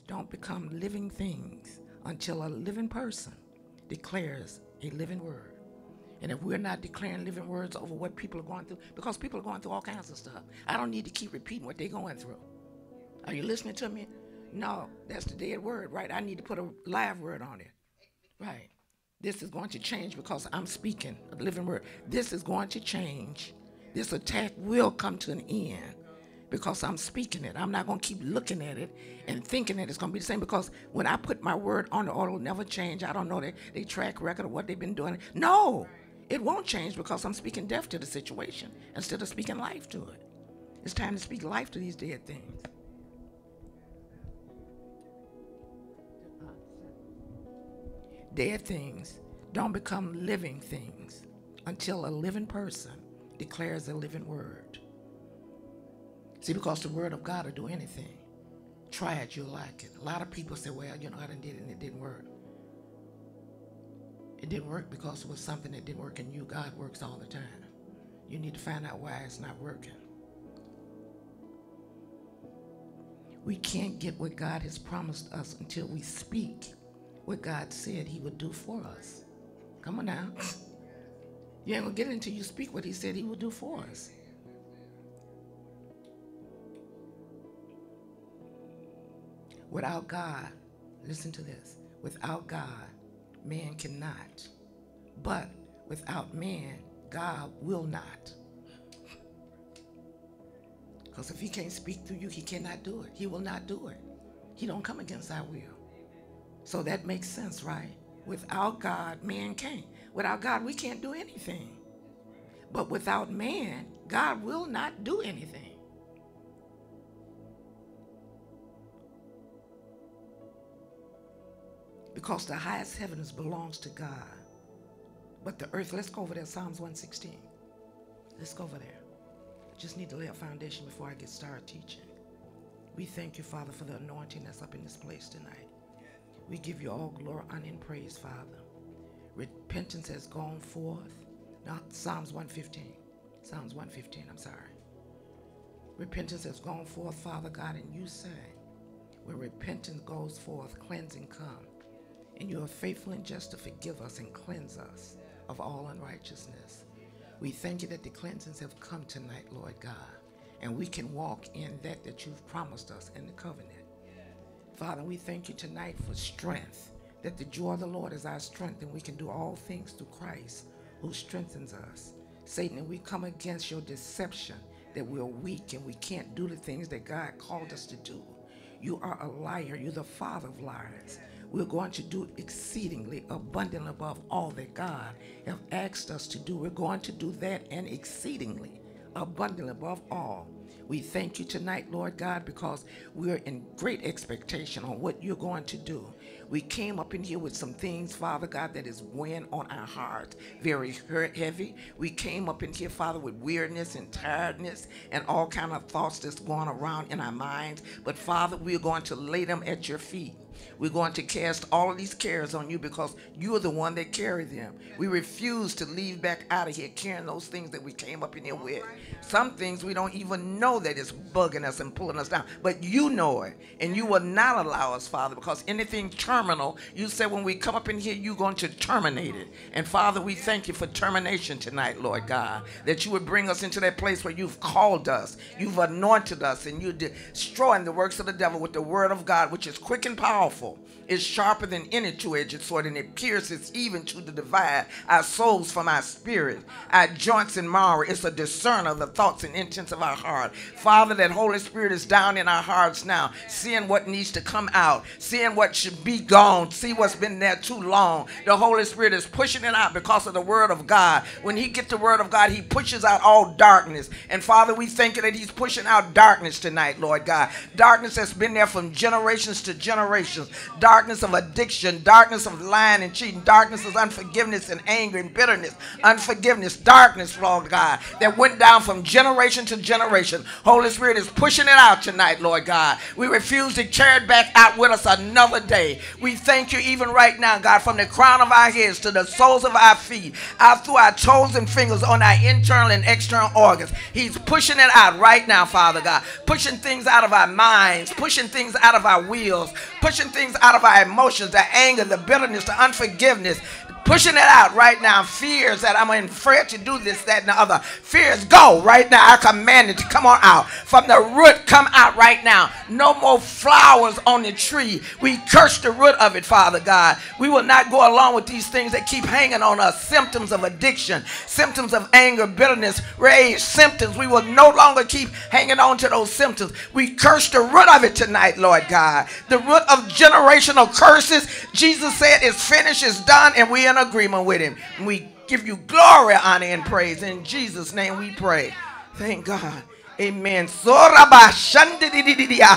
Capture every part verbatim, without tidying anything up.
don't become living things until a living person declares a living word. And if we're not declaring living words over what people are going through, because people are going through all kinds of stuff, I don't need to keep repeating what they're going through. Are you listening to me? No, that's the dead word, right? I need to put a live word on it. Right. This is going to change because I'm speaking a living word. This is going to change. This attack will come to an end because I'm speaking it. I'm not going to keep looking at it and thinking that it's going to be the same, because when I put my word on the order, it'll never change. I don't know their they track record of what they've been doing. No, it won't change because I'm speaking death to the situation instead of speaking life to it. It's time to speak life to these dead things. Dead things don't become living things until a living person declares a living word. See, because the word of God will do anything. Try it, you'll like it. A lot of people say, well, you know, I done did it and it didn't work. It didn't work because it was something that didn't work in you. God works all the time. You need to find out why it's not working. We can't get what God has promised us until we speak what God said he would do for us. Come on now. You ain't gonna get it until you speak what he said he would do for us. Without God, listen to this, without God, man cannot. But without man, God will not. Because if he can't speak through you, he cannot do it. He will not do it. He don't come against our will. So that makes sense, right? Without God, man can't. Without God, we can't do anything. But without man, God will not do anything. Because the highest heavens belongs to God. But the earth, let's go over there, Psalms one sixteen. Let's go over there. I just need to lay a foundation before I get started teaching. We thank you, Father, for the anointing that's up in this place tonight. We give you all glory, honor, and praise, Father. Repentance has gone forth. Now, Psalms one fifteen. Psalms one fifteen, I'm sorry. Repentance has gone forth, Father God, and you say, when repentance goes forth, cleansing comes. And you are faithful and just to forgive us and cleanse us of all unrighteousness. We thank you that the cleansings have come tonight, Lord God, and we can walk in that that you've promised us in the covenant. Father, we thank you tonight for strength, that the joy of the Lord is our strength, and we can do all things through Christ who strengthens us. Satan, and we come against your deception that we're weak and we can't do the things that God called us to do. You are a liar. You're the father of liars. We're going to do exceedingly abundantly above all that God has asked us to do. We're going to do that and exceedingly abundantly above all. We thank you tonight, Lord God, because we're in great expectation on what you're going to do. We came up in here with some things, Father God, that is weighing on our heart, very hurt, heavy. We came up in here, Father, with weirdness and tiredness and all kind of thoughts that's going around in our minds. But, Father, we're going to lay them at your feet. We're going to cast all of these cares on you because you are the one that carry them. We refuse to leave back out of here carrying those things that we came up in here with. Some things we don't even know that it's bugging us and pulling us down. But you know it. And you will not allow us, Father, because anything terminal, you said when we come up in here, you're going to terminate it. And, Father, we thank you for termination tonight, Lord God, that you would bring us into that place where you've called us, you've anointed us, and you're destroying the works of the devil with the word of God, which is quick and powerful. Is sharper than any two-edged sword, and it pierces even to the divide our souls from our spirit, our joints and marrow. It's a discerner of the thoughts and intents of our heart. Father, that Holy Spirit is down in our hearts now, seeing what needs to come out, seeing what should be gone, see what's been there too long. The Holy Spirit is pushing it out because of the word of God. When he gets the word of God, he pushes out all darkness. And Father, we thank you that he's pushing out darkness tonight, Lord God. Darkness that's been there from generations to generations. Darkness Darkness of addiction, darkness of lying and cheating, darkness of unforgiveness and anger and bitterness, unforgiveness, darkness, Lord God, that went down from generation to generation. Holy Spirit is pushing it out tonight, Lord God. We refuse to carry it back out with us another day. We thank you even right now, God, from the crown of our heads to the soles of our feet, out through our toes and fingers on our internal and external organs. He's pushing it out right now, Father God, pushing things out of our minds, pushing things out of our wills, pushing things out of our emotions, the anger, the bitterness, the unforgiveness, pushing it out right now. Fears that I'm afraid to do this, that, and the other. Fears, go right now. I command it to come on out. From the root, come out right now. No more flowers on the tree. We curse the root of it, Father God. We will not go along with these things that keep hanging on us. Symptoms of addiction, symptoms of anger, bitterness, rage, symptoms. We will no longer keep hanging on to those symptoms. We curse the root of it tonight, Lord God. The root of generational curses. Jesus said it's finished, it's done, and we in agreement with him. We give you glory, honor, and praise. In Jesus' name we pray. Thank God. Amen. Soraba shandidididia.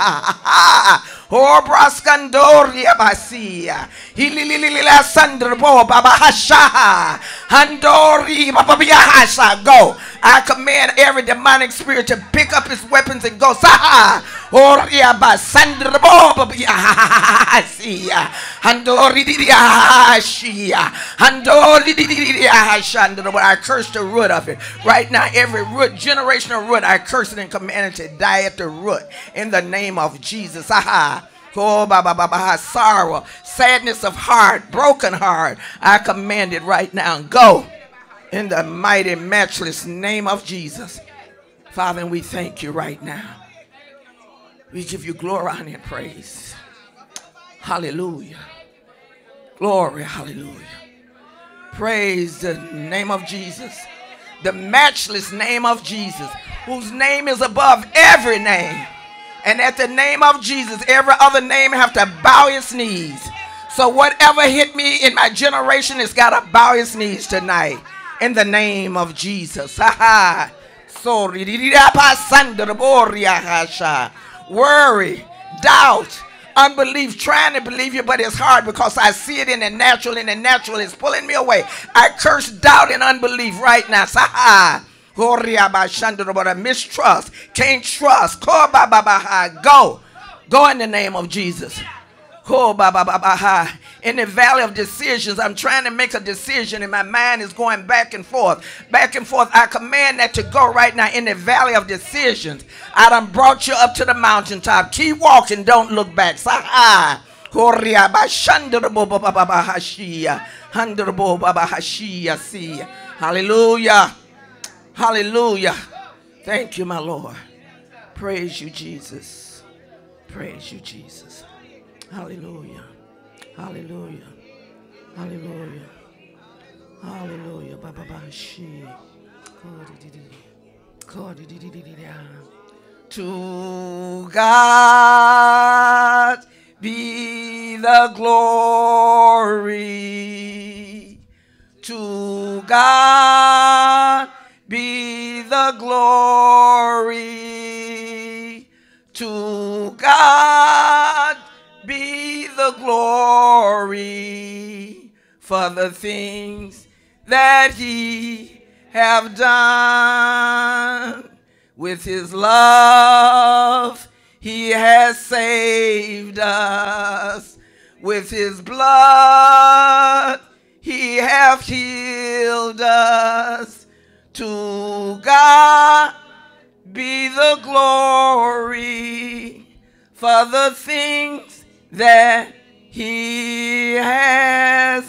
Obraskandoria basia. Hilililila sandrbo babahasha. Handori bababiyahasha. Go. I command every demonic spirit to pick up its weapons and go. Saha. Oria basandrbo babiyahasia. Handori didiyashia. Handori didiyashandrbo. I curse the root of it. Right now, every root, generational root, I curse and commanded to die at the root in the name of Jesus. Aha. Oh, ba, ba, ba, ba, sorrow, sadness of heart, broken heart. I command it right now. Go in the mighty, matchless name of Jesus. Father, and we thank you right now. We give you glory, honor, and praise. Hallelujah. Glory, hallelujah. Praise the name of Jesus. The matchless name of Jesus, whose name is above every name. And at the name of Jesus, every other name have to bow its knees. So whatever hit me in my generation has got to bow its knees tonight. In the name of Jesus. Worry, doubt, unbelief, trying to believe you, but it's hard because I see it in the natural, and the natural is pulling me away. I curse doubt and unbelief right now. Saha. Mistrust, can't trust. Go. Go in the name of Jesus. In the valley of decisions, I'm trying to make a decision and my mind is going back and forth. Back and forth. I command that to go right now in the valley of decisions. I done brought you up to the mountaintop. Keep walking. Don't look back. Hallelujah. Hallelujah. Thank you, my Lord. Praise you, Jesus. Praise you, Jesus. Hallelujah. Hallelujah. Hallelujah. Hallelujah. Baba Bashi. To God be the glory. To God be the glory. To God be the glory for the things that he have done. With his love he has saved us. With his blood he hath healed us. To God be the glory for the things that he has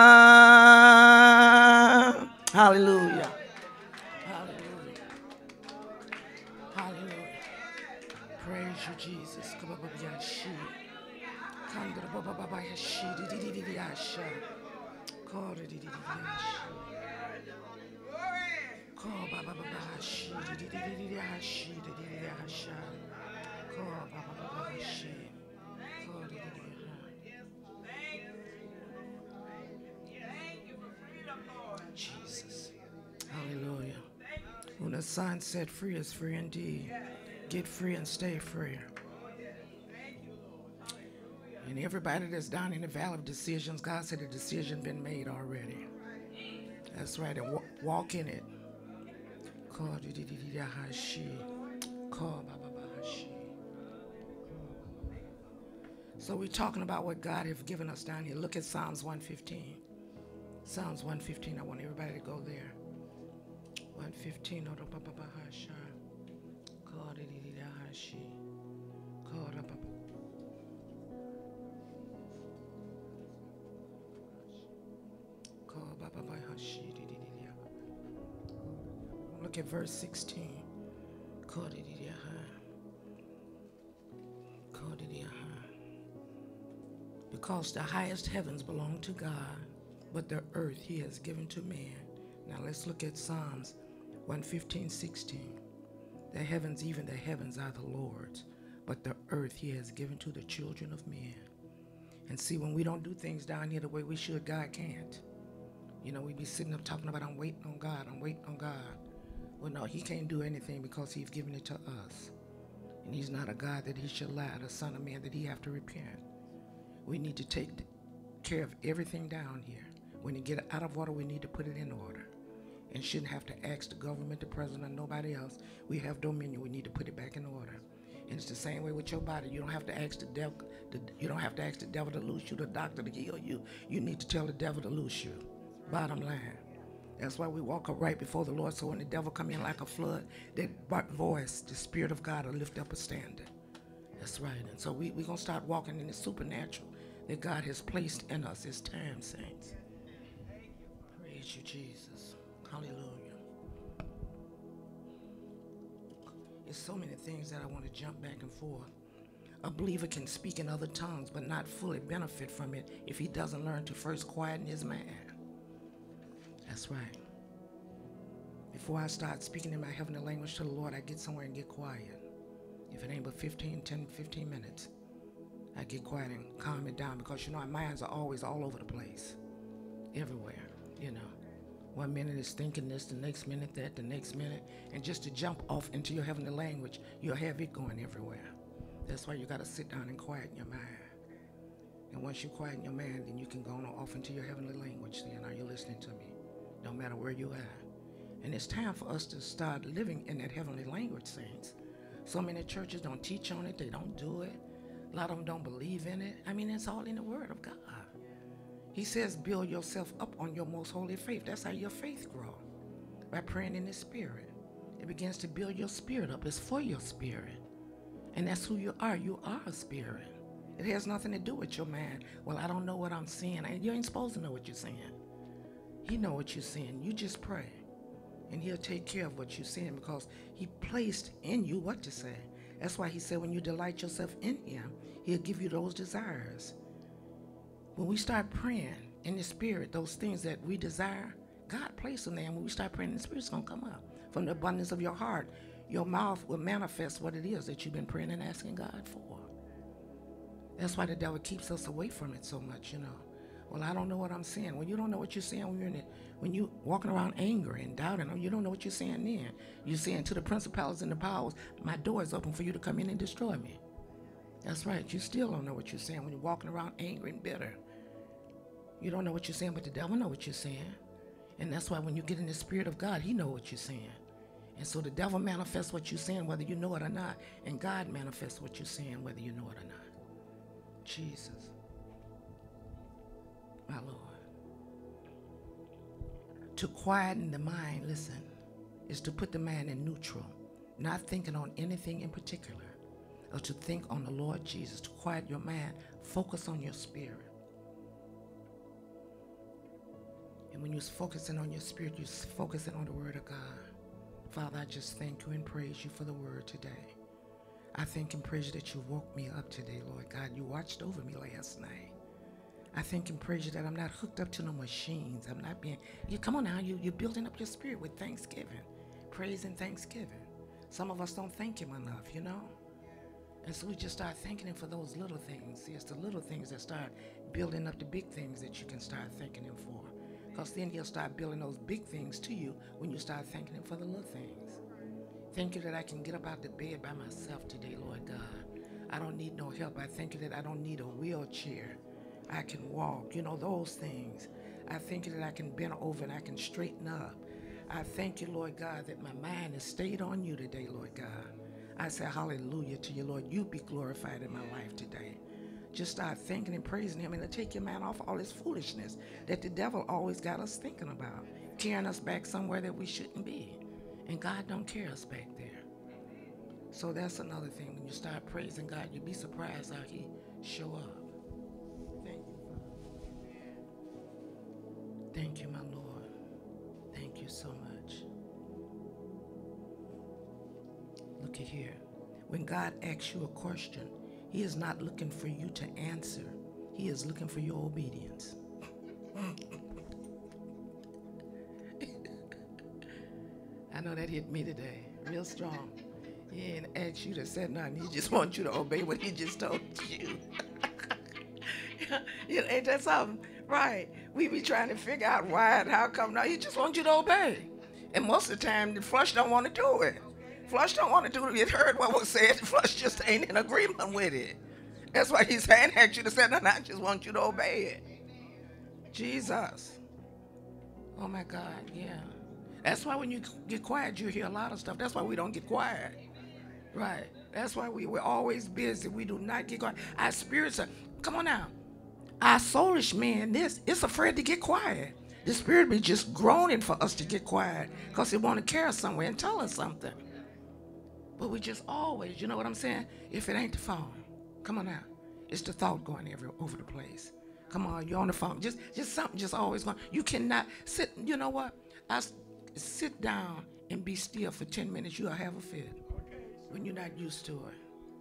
done. Hallelujah. Hallelujah. Hallelujah. Praise you, Jesus. Jesus. Hallelujah. When the Son set free is free indeed. Get free and stay free. And everybody that's down in the valley of decisions, God said the decision been made already. That's right. And walk in it. So we're talking about what God has given us down here. Look at Psalms one fifteen. Psalms one fifteen. I want everybody to go there. one fifteen. Look at verse sixteen. Because the highest heavens belong to God, but the earth he has given to man. Now let's look at Psalms one fifteen, sixteen. The heavens, even the heavens, are the Lord's, but the earth he has given to the children of men. And see, when we don't do things down here the way we should, God can't. You know, we be sitting up talking about, I'm waiting on God, I'm waiting on God. Well, no, he can't do anything because he's given it to us. And he's not a God that he should lie, the son of man that he have to repent. We need to take care of everything down here. When you get out of order, we need to put it in order. And shouldn't have to ask the government, the president, nobody else. We have dominion, we need to put it back in order. And it's the same way with your body. You don't have to ask the devil, the, you don't have to ask the devil to loose you, the doctor to heal you. You need to tell the devil to loose you. Bottom line. That's why we walk up right before the Lord, so when the devil come in like a flood, that voice, the Spirit of God, will lift up a standard. That's right. And so we, we're going to start walking in the supernatural that God has placed in us. It's time, saints. Praise you, Jesus. Hallelujah. There's so many things that I want to jump back and forth. A believer can speak in other tongues, but not fully benefit from it if he doesn't learn to first quieten his mind. That's right. Before I start speaking in my heavenly language to the Lord, I get somewhere and get quiet. If it ain't but fifteen, ten, fifteen minutes, I get quiet and calm it down, because you know our minds are always all over the place, everywhere, you know. One minute is thinking this, the next minute that, the next minute, and just to jump off into your heavenly language, you'll have it going everywhere. That's why you got to sit down and quieten your mind. And once you quieten your mind, then you can go on off into your heavenly language. Then, are you listening to me? No matter where you are. And it's time for us to start living in that heavenly language, saints. So many churches don't teach on it. They don't do it. A lot of them don't believe in it. I mean, it's all in the Word of God. He says, build yourself up on your most holy faith. That's how your faith grows, by praying in the Spirit. It begins to build your spirit up. It's for your spirit. And that's who you are. You are a spirit. It has nothing to do with your mind. Well, I don't know what I'm seeing. You ain't supposed to know what you're seeing. He know what you're seeing. You just pray. And he'll take care of what you're saying, because he placed in you what to say. That's why he said when you delight yourself in him, he'll give you those desires. When we start praying in the Spirit, those things that we desire, God placed them there. And when we start praying in the Spirit, it's going to come up. From the abundance of your heart, your mouth will manifest what it is that you've been praying and asking God for. That's why the devil keeps us away from it so much, you know. Well, I don't know what I'm saying. Well, you don't know what you're saying when you're in it. When you're walking around angry and doubting, you don't know what you're saying then. You're saying to the principalities and the powers, my door is open for you to come in and destroy me. That's right. You still don't know what you're saying when you're walking around angry and bitter. You don't know what you're saying, but the devil knows what you're saying. And that's why when you get in the Spirit of God, he knows what you're saying. And so the devil manifests what you're saying, whether you know it or not. And God manifests what you're saying, whether you know it or not. Jesus. My Lord. To quieten the mind, listen, is to put the mind in neutral, not thinking on anything in particular, or to think on the Lord Jesus. To quiet your mind, focus on your spirit. And when you're focusing on your spirit, you're focusing on the Word of God. Father, I just thank you and praise you for the Word today. I thank and praise you that you woke me up today, Lord God. You watched over me last night. I thank and praise you that I'm not hooked up to no machines. I'm not being, you come on now, you, you're building up your spirit with thanksgiving, praise and thanksgiving. Some of us don't thank him enough, you know? And so we just start thanking him for those little things. See, it's the little things that start building up the big things that you can start thanking him for. Because then he'll start building those big things to you when you start thanking him for the little things. Thank you that I can get up out the bed by myself today, Lord God. I don't need no help. I thank you that I don't need a wheelchair. I can walk, you know, those things. I thank you that I can bend over and I can straighten up. I thank you, Lord God, that my mind has stayed on you today, Lord God. I say hallelujah to you, Lord. You be glorified in my life today. Just start thanking and praising him, and to take your mind off all this foolishness that the devil always got us thinking about, carrying us back somewhere that we shouldn't be. And God don't carry us back there. So that's another thing. When you start praising God, you'll be surprised how he show up. Thank you, Father. Thank you, my Lord. so much. Look at here. When God asks you a question, he is not looking for you to answer. He is looking for your obedience. I know that hit me today, real strong. He ain't asked you to say nothing. He just wants you to obey what he just told you. You know, ain't that something? Right. We be trying to figure out why and how come. Now, he just wants you to obey. And most of the time, the flesh don't want to do it. Flesh don't want to do it. It heard what was said. The flesh just ain't in agreement with it. That's why he's saying, ask you to say nothing. I just want you to obey it. Jesus. Oh, my God, yeah. That's why when you get quiet, you hear a lot of stuff. That's why we don't get quiet. Right. That's why we, we're always busy. We do not get quiet. Our spirits are, come on now. Our soulish man, this, it's afraid to get quiet. The spirit be just groaning for us to get quiet because it want to carry us somewhere and tell us something. But we just always, you know what I'm saying? If it ain't the phone, come on now. It's the thought going every over the place. Come on, you're on the phone. Just, just something just always going. You cannot sit, you know what? I sit down and be still for ten minutes. You'll have a fit when you're not used to it.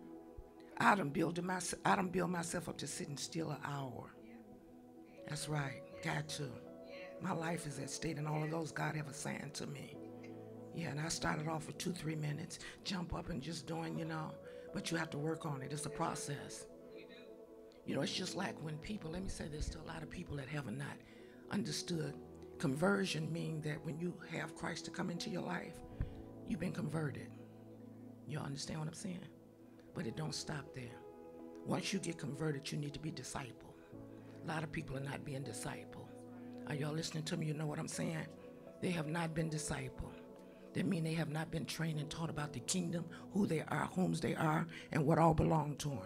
I done build myself, I done build myself up to sitting still an hour. That's right, got to. My life is at stake, and all of those God have assigned to me. Yeah, and I started off with two, three minutes, jump up and just doing, you know, but you have to work on it. It's a process. You know, it's just like when people, let me say this to a lot of people that have not understood. Conversion means that when you have Christ to come into your life, you've been converted. You understand what I'm saying? But it don't stop there. Once you get converted, you need to be discipled. A lot of people are not being discipled. Are y'all listening to me? You know what I'm saying? They have not been discipled. That means they have not been trained and taught about the kingdom, who they are, whom they are, and what all belong to them.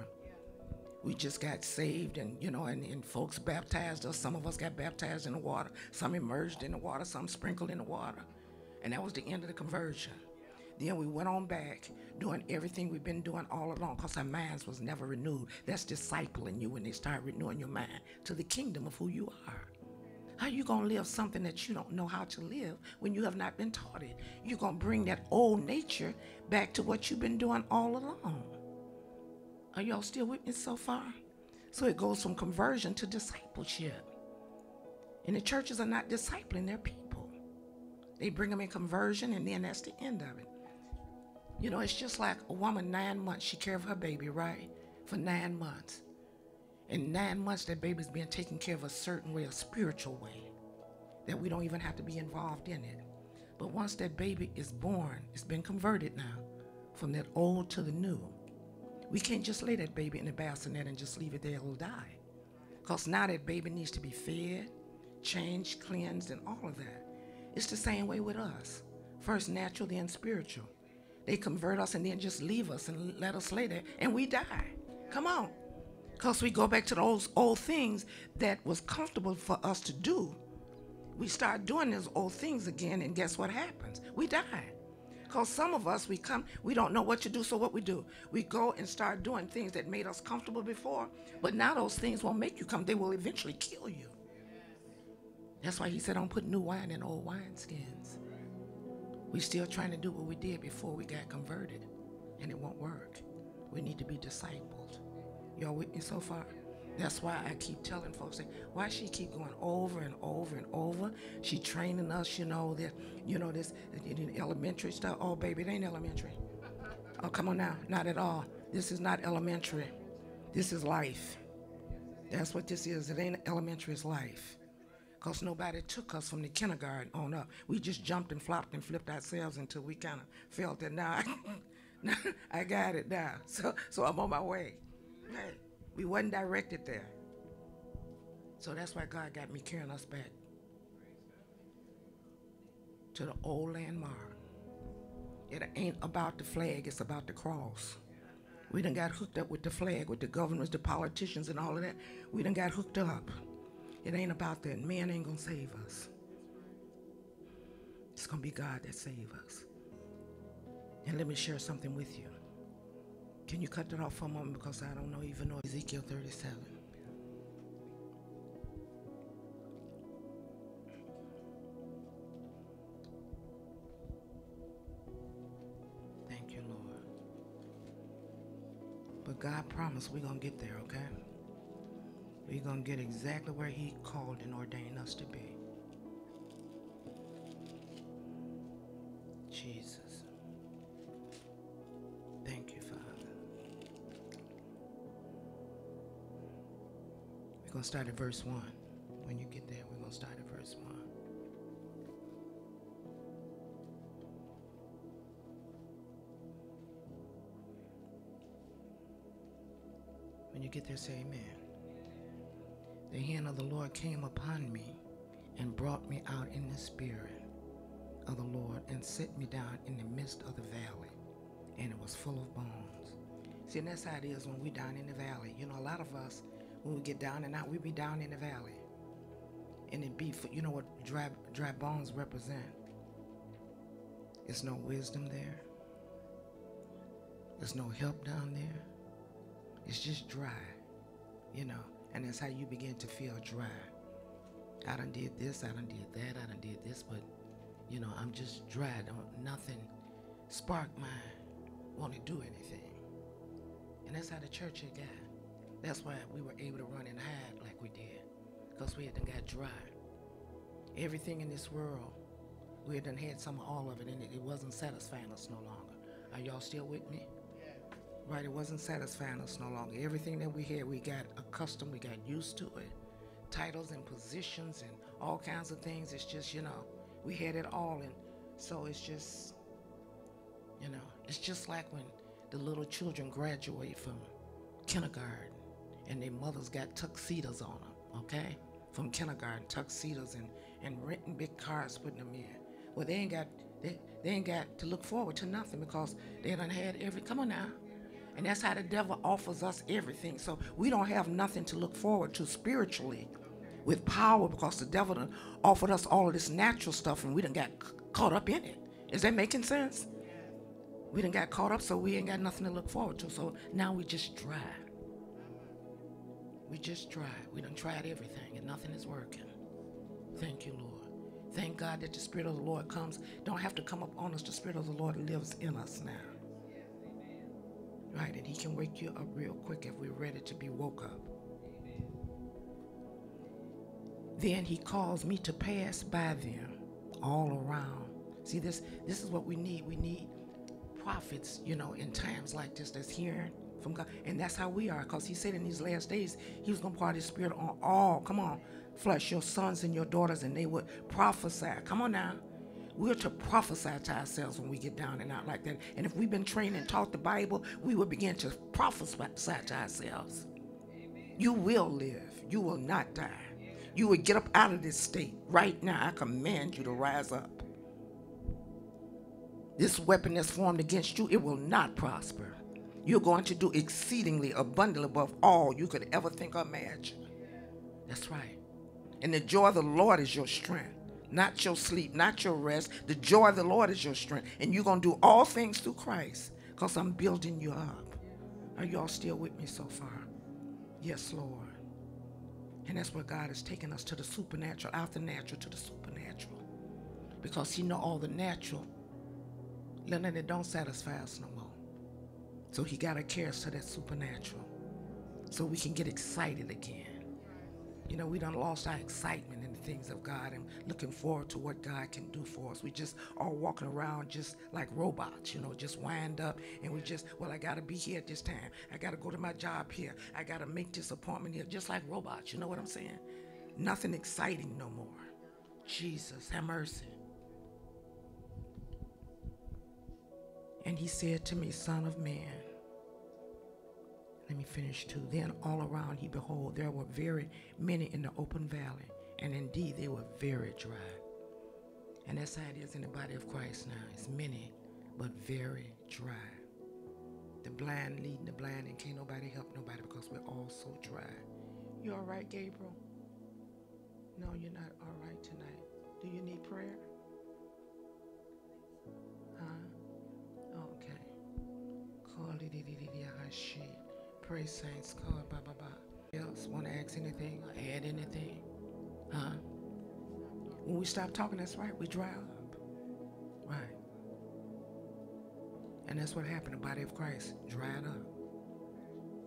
We just got saved, and you know, and, and folks baptized us. Some of us got baptized in the water. Some immersed in the water. Some sprinkled in the water. And that was the end of the conversion. Then we went on back doing everything we've been doing all along because our minds was never renewed. That's discipling you when they start renewing your mind to the kingdom of who you are. How you going to live something that you don't know how to live when you have not been taught it? You're going to bring that old nature back to what you've been doing all along. Are y'all still with me so far? So it goes from conversion to discipleship. And the churches are not discipling their people. They bring them in conversion, and then that's the end of it. You know, it's just like a woman, nine months, she cared for her baby, right? For nine months. In nine months, that baby's being taken care of a certain way, a spiritual way, that we don't even have to be involved in it. But once that baby is born, it's been converted now, from that old to the new. We can't just lay that baby in the bassinet and just leave it there, it'll die. Because now that baby needs to be fed, changed, cleansed, and all of that. It's the same way with us. First natural, then spiritual. They convert us and then just leave us and let us lay there, and we die. Come on. Because we go back to those old things that was comfortable for us to do. We start doing those old things again, and guess what happens? We die. Because some of us, we come, we don't know what to do, so what we do? We go and start doing things that made us comfortable before, but now those things won't make you come. They will eventually kill you. That's why he said, don't put new wine in old wineskins. We're still trying to do what we did before we got converted, and it won't work. We need to be discipled. Y'all with me so far? That's why I keep telling folks, why she keep going over and over and over. She training us, you know, that, you know, this elementary stuff. Oh, baby, it ain't elementary. Oh, come on now. Not at all. This is not elementary. This is life. That's what this is. It ain't elementary, it's life. Because nobody took us from the kindergarten on up. We just jumped and flopped and flipped ourselves until we kind of felt that now I, I got it now. So, so I'm on my way. Hey, we wasn't directed there. So that's why God got me carrying us back to the old landmark. It ain't about the flag, it's about the cross. We done got hooked up with the flag, with the governors, the politicians, and all of that. We done got hooked up. It ain't about that. Man ain't gonna save us. It's gonna be God that save us. And let me share something with you. Can you cut that off for a moment, because I don't know even know Ezekiel thirty-seven. But God promised we're going to get there, okay? We're going to get exactly where he called and ordained us to be. Jesus. Thank you, Father. We're going to start at verse one. When you get there, we're going to start at verse one. When you get there, say amen. The hand of the Lord came upon me and brought me out in the spirit of the Lord and set me down in the midst of the valley, and it was full of bones. See, and that's how it is when we down in the valley. You know, a lot of us, when we get down and out, we be down in the valley. And it be, you know what dry, dry bones represent? There's no wisdom there. There's no help down there. It's just dry, you know, and that's how you begin to feel dry. I done did this, I done did that, I done did this, but, you know, I'm just dry. Don't, nothing sparked my want to do anything. And that's how the church had got. That's why we were able to run and hide like we did, because we had done got dry. Everything in this world, we had done had some of all of it, and it, it wasn't satisfying us no longer. Are y'all still with me? Right, it wasn't satisfying us no longer. Everything that we had, we got accustomed, we got used to it. Titles and positions and all kinds of things. It's just, you know, we had it all. And so it's just, you know, it's just like when the little children graduate from kindergarten and their mothers got tuxedos on them, okay? From kindergarten, tuxedos and, and renting big cars, putting them in. Well, they ain't got, they, they ain't got to look forward to nothing because they done had every, come on now. And that's how the devil offers us everything. So we don't have nothing to look forward to spiritually with power, because the devil done offered us all of this natural stuff and we done got c- caught up in it. Is that making sense? We done got caught up, so we ain't got nothing to look forward to. So now we just dry. We just dry. We done tried everything and nothing is working. Thank you, Lord. Thank God that the Spirit of the Lord comes. Don't have to come up on us. The Spirit of the Lord lives in us now. Right, and he can wake you up real quick if we're ready to be woke up. Amen. Then he calls me to pass by them all around. See, this this is what we need. We need prophets, you know, in times like this that's hearing from God. And that's how we are, because he said in these last days, he was going to pour out his Spirit on all, come on, flesh, your sons and your daughters, and they would prophesy. Come on now. We're to prophesy to ourselves when we get down and out like that. And if we've been trained and taught the Bible, we will begin to prophesy to ourselves. Amen. You will live. You will not die. Amen. You will get up out of this state. Right now, I command you to rise up. This weapon that's formed against you, it will not prosper. You're going to do exceedingly abundantly above all you could ever think or imagine. That's right. And the joy of the Lord is your strength. Not your sleep, not your rest. The joy of the Lord is your strength. And you're going to do all things through Christ, because I'm building you up. Are you all still with me so far? Yes, Lord. And that's where God is taking us, to the supernatural, out the natural to the supernatural. Because he know all the natural, then it don't satisfy us no more. So he got to carry us to that supernatural so we can get excited again. You know, we done lost our excitement in the things of God and looking forward to what God can do for us. We just all walking around just like robots, you know, just wind up, and we just, well, I got to be here at this time. I got to go to my job here. I got to make this appointment here, just like robots. You know what I'm saying? Nothing exciting no more. Jesus, have mercy. And he said to me, Son of man, let me finish too. Then all around he behold, there were very many in the open valley, and indeed they were very dry. And that's how it is in the body of Christ now. It's many, but very dry. The blind leading the blind, and can't nobody help nobody because we're all so dry. You all right, Gabriel? No, you're not all right tonight. Do you need prayer? Huh? Okay. Call it. Pray, saints. Call ba ba ba. Else want to ask anything or add anything? Huh? When we stop talking, that's right. We dry up. Right. And that's what happened. The body of Christ dried up.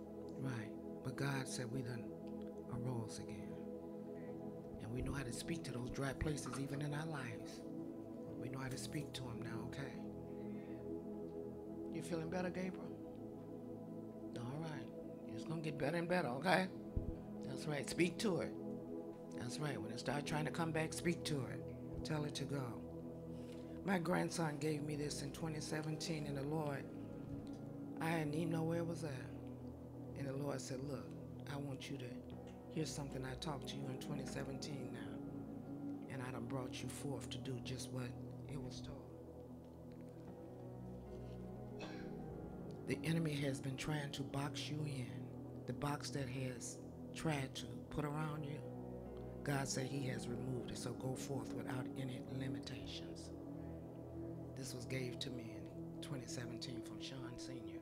But God said we done arose again. And we know how to speak to those dry places even in our lives. We know how to speak to them now, okay? You feeling better, Gabriel? All right. It's going to get better and better, okay? That's right. Speak to it. That's right. When it starts trying to come back, speak to it. Tell it to go. My grandson gave me this in twenty seventeen, and the Lord, I didn't even know where it was at. And the Lord said, look, I want you to, here's something I talked to you in twenty seventeen now. And I done brought you forth to do just what it was told. The enemy has been trying to box you in. The box that has tried to put around you, God said he has removed it. So go forth without any limitations. This was gave to me in twenty seventeen from Sean Senior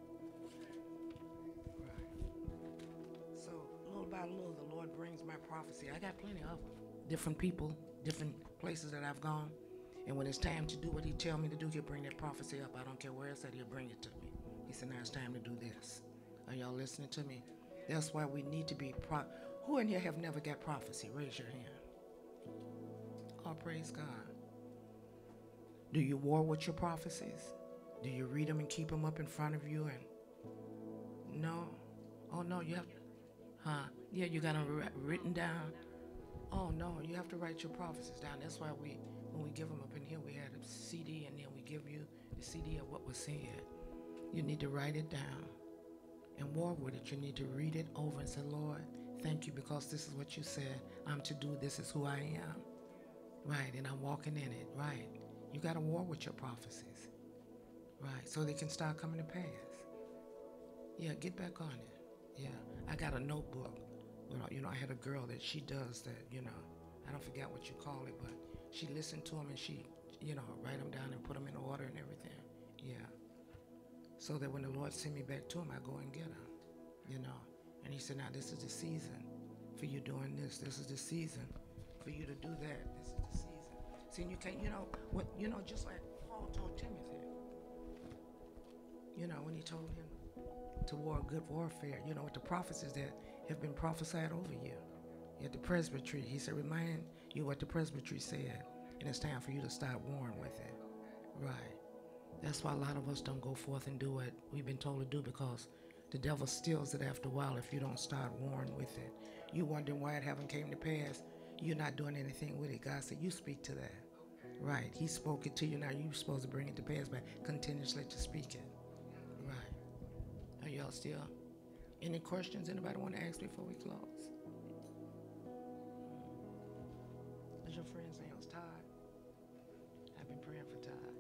Right. So little by little, the Lord brings my prophecy. I got plenty of them. Different people, different places that I've gone. And when it's time to do what he tell me to do, he'll bring that prophecy up. I don't care where it's at, he'll bring it to me. He said, now it's time to do this. Are y'all listening to me? That's why we need to be pro. Who in here have never got prophecy? Raise your hand. Oh, praise God. Do you war with your prophecies? Do you read them and keep them up in front of you? And no. Oh, no, you have, huh? Yeah, you got them written down. Oh, no, you have to write your prophecies down. That's why we, when we give them up in here, we had a C D, and then we give you the C D of what was said. You need to write it down and war with it. You need to read it over and say, Lord, thank you, because this is what you said I'm to do. This is who I am. Right, and I'm walking in it. Right. You got to war with your prophecies. Right, so they can start coming to pass. Yeah, get back on it. Yeah, I got a notebook. Well, you know, I had a girl that she does that, you know, I don't forget what you call it, but she listened to them and she, you know, write them down and put them in order and everything. Yeah. So that when the Lord send me back to him, I go and get them, you know. And he said, now this is the season for you doing this. This is the season for you to do that. This is the season. See, you can't, you know, what, you know, just like Paul told Timothy, you know, when he told him to war good warfare, you know, with the prophecies that have been prophesied over you. At the presbytery, he said, remind you what the presbytery said, and it's time for you to start warring with it. Right. That's why a lot of us don't go forth and do what we've been told to do, because the devil steals it after a while if you don't start warring with it. You wondering why it haven't came to pass. You're not doing anything with it. God said, you speak to that. Right. He spoke it to you. Now you're supposed to bring it to pass by continuously to speak it. Right. Are y'all still? Any questions anybody want to ask before we close? Is your friend's name was Todd? I've been praying for Todd.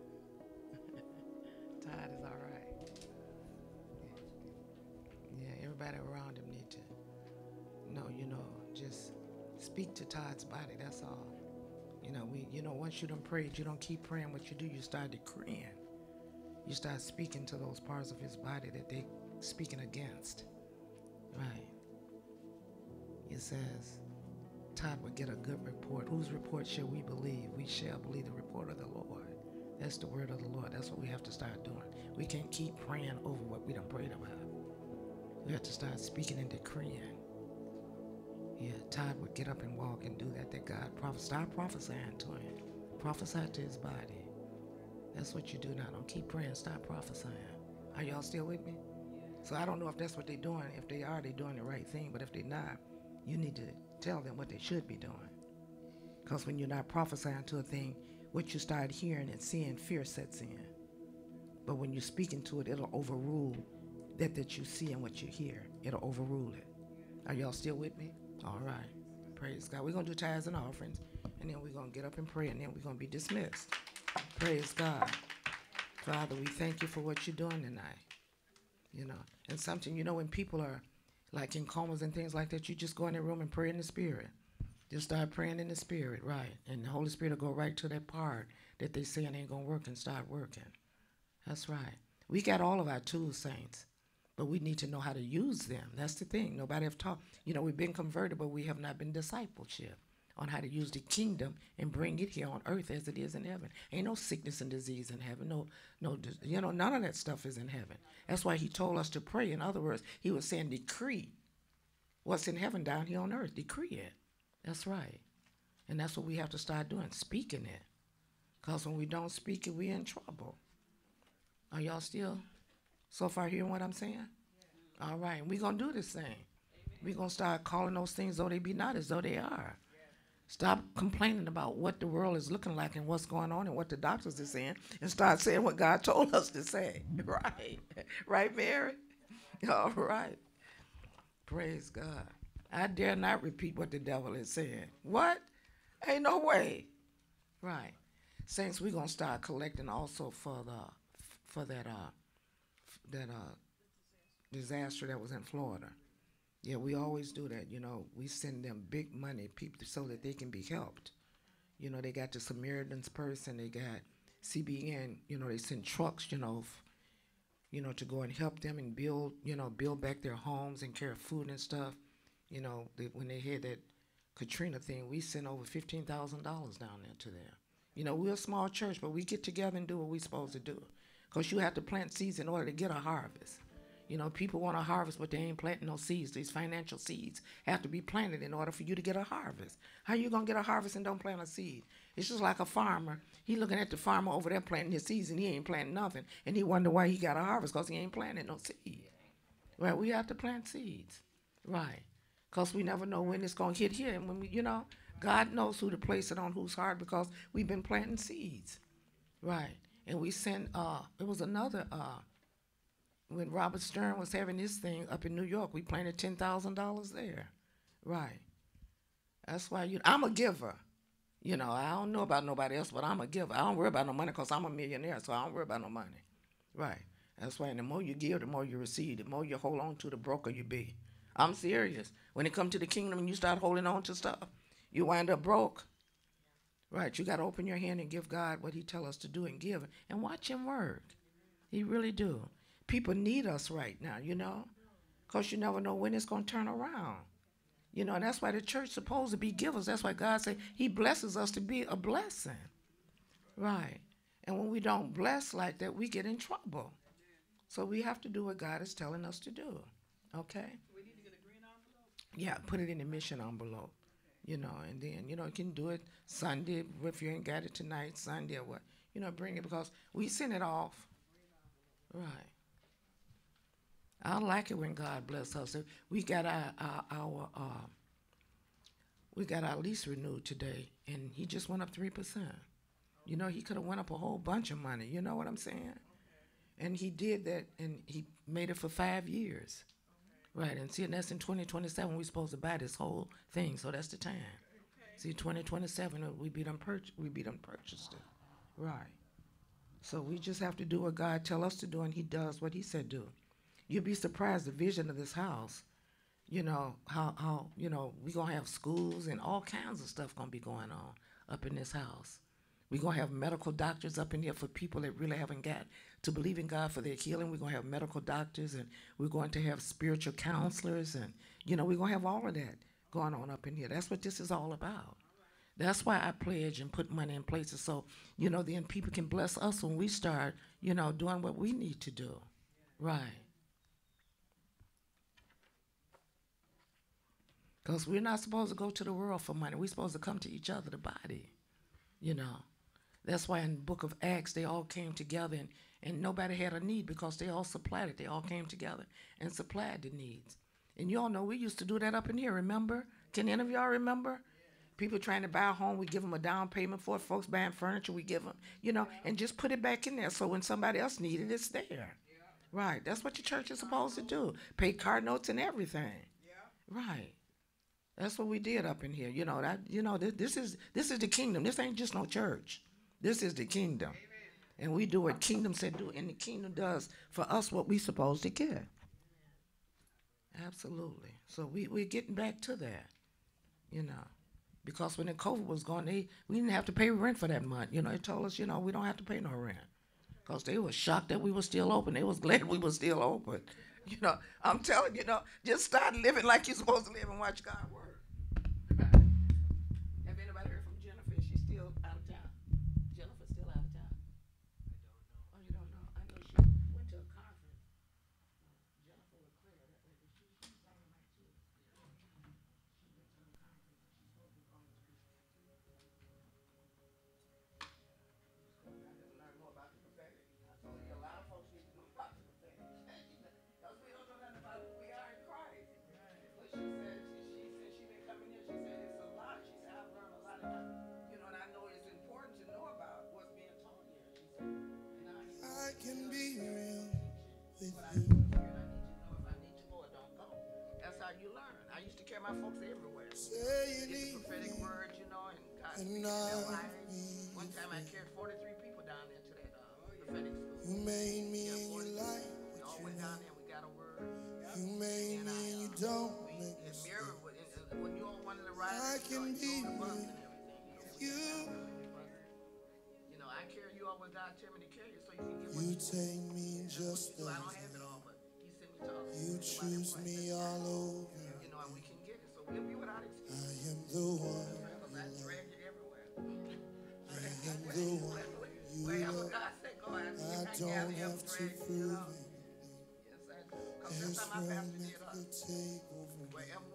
Todd is all right. Yeah. Yeah, everybody around him need to know, you know, just speak to Todd's body, that's all. You know, we, you know, once you done prayed, you don't keep praying. What you do, you start decreeing. You start speaking to those parts of his body that they speaking against. Right. It says, Todd would get a good report. Whose report shall we believe? We shall believe the report of the Lord. That's the word of the Lord. That's what we have to start doing. We can't keep praying over what we done prayed about. We have to start speaking and decreeing. Yeah, Todd would get up and walk and do that, that God prophesied. Start prophesying to him. Prophesy to his body. That's what you do now. Don't keep praying. Start prophesying. Are y'all still with me? So I don't know if that's what they're doing. If they are, they're doing the right thing. But if they're not, you need to tell them what they should be doing. Because when you're not prophesying to a thing, what you start hearing and seeing, fear sets in. But when you're speaking to it, it'll overrule that that you see and what you hear. It'll overrule it. Are y'all still with me? All right. Praise God. We're going to do tithes and offerings, and then we're going to get up and pray, and then we're going to be dismissed. Praise God. Father, we thank you for what you're doing tonight. You know, and something, you know, when people are like in comas and things like that, you just go in the room and pray in the spirit. Just start praying in the spirit, right? And the Holy Spirit will go right to that part that they saying ain't going to work and start working. That's right. We got all of our tools, saints. But we need to know how to use them. That's the thing. Nobody have taught. You know, we've been converted, but we have not been discipleship on how to use the kingdom and bring it here on earth as it is in heaven. Ain't no sickness and disease in heaven. No, no, you know, none of that stuff is in heaven. That's why he told us to pray. In other words, he was saying decree what's in heaven down here on earth. Decree it. That's right. And that's what we have to start doing, speaking it. Because when we don't speak it, we're in trouble. Are y'all still so far hearing what I'm saying? All right. We're going to do this thing. We're going to start calling those things though they be not as though they are. Stop complaining about what the world is looking like and what's going on and what the doctors are saying, and start saying what God told us to say. Right. Right, Mary? All right. Praise God. I dare not repeat what the devil is saying. What? Ain't no way. Right. Saints, we're going to start collecting also for the for that uh that uh disaster that was in Florida. Yeah, we always do that. You know, we send them big money people so that they can be helped. You know, they got the Samaritans person, they got C B N, you know, they send trucks, you know, f- you know, to go and help them and build, you know, build back their homes and carry food and stuff. You know, they, when they had that Katrina thing, we sent over fifteen thousand dollars down there to them. You know, we're a small church, but we get together and do what we're supposed to do. Because you have to plant seeds in order to get a harvest. You know, people want a harvest, but they ain't planting no seeds. These financial seeds have to be planted in order for you to get a harvest. How you going to get a harvest and don't plant a seed? It's just like a farmer. He looking at the farmer over there planting his seeds, and he ain't planting nothing. And he wonder why he got a harvest, because he ain't planting no seed. Right? We have to plant seeds. Right. Because we never know when it's going to hit here. And when we, you know, God knows who to place it on whose heart, because we've been planting seeds. Right. And we sent, uh, it was another, uh, when Robert Stern was having his thing up in New York, we planted ten thousand dollars there. Right. That's why you, I'm a giver. You know, I don't know about nobody else, but I'm a giver. I don't worry about no money because I'm a millionaire, so I don't worry about no money. Right. That's why, and the more you give, the more you receive. The more you hold on to, the broker you be. I'm serious. When it comes to the kingdom and you start holding on to stuff, you wind up broke. Right. You got to open your hand and give God what he tell us to do and give, and watch him work. He really do. People need us right now, you know, because you never know when it's going to turn around. You know, and that's why the church supposed to be givers. That's why God said he blesses us to be a blessing. Right. And when we don't bless like that, we get in trouble. So we have to do what God is telling us to do. Okay? We need to get a green envelope. Yeah, put it in the mission envelope. You know, and then, you know, you can do it Sunday. If you ain't got it tonight, Sunday or what. You know, bring it, because we send it off. Right. I like it when God bless us. We got our our, our uh, we got our lease renewed today, and he just went up three percent. You know, he could have went up a whole bunch of money. You know what I'm saying? And he did that, and he made it for five years. Right, and see, and that's in twenty twenty-seven. We're supposed to buy this whole thing, so that's the time. See, twenty twenty-seven, uh, we be done purch- we be done purchased it. Right. So we just have to do what God tell us to do, and he does what he said do. You'd be surprised the vision of this house. You know, how, how you know, we going to have schools and all kinds of stuff going to be going on up in this house. We're going to have medical doctors up in here for people that really haven't got to believe in God for their healing. We're going to have medical doctors, and we're going to have spiritual counselors, and, you know, we're going to have all of that going on up in here. That's what this is all about. That's why I pledge and put money in places so, you know, then people can bless us when we start, you know, doing what we need to do. Right. Because we're not supposed to go to the world for money. We're supposed to come to each other, the body, you know. That's why in the book of Acts, they all came together, and, and nobody had a need because they all supplied it. They all came together and supplied the needs. And you all know we used to do that up in here, remember? Can any of y'all remember? People trying to buy a home, we give them a down payment for it. Folks buying furniture, we give them, you know, and just put it back in there so when somebody else needs it, it's there. Right. That's what your church is supposed to do. Pay card notes and everything. Right. That's what we did up in here. You know, that you know, this, this is this is the kingdom. This ain't just no church. This is the kingdom. And we do what kingdom said do, and the kingdom does for us what we supposed to get. Absolutely. So we, we're getting back to that, you know. Because when the COVID was going, they we didn't have to pay rent for that month. You know, they told us, you know, we don't have to pay no rent. Because they were shocked that we were still open. They was glad we were still open. You know, I'm telling you, you know, just start living like you're supposed to live and watch God work. Have anybody heard from Jennifer? She's still out of town. Jennifer's still out of town. Oh, you don't know? I know she went to a conference. Jennifer was clear. That lady, she, she's on the mic too. my folks everywhere. Get the prophetic word, you know, and God speaks in their lives. One time I carried forty-three people down there to that uh, prophetic school. You made me Yeah, and you like we all went down there and we got a word. You made and me I, and you uh, don't we, make and mistakes. Mary, when, and when you're on one of the rides, I can you know, be the bus with and everything. you. You know, I carry you always down, tell me to carry you so you can get what You you take me want. just So I as don't have it all, but he sent me to us. you choose me all over. You know, and we can get it. So we'll be without excuse. I am the one. Because I drag you everywhere. I am the one you Wherever love. God said go, I, I I don't him, have to drag you, prove you know. anything. Yes, I do. Because This that's how my pastor moment did us. could take over me. Wherever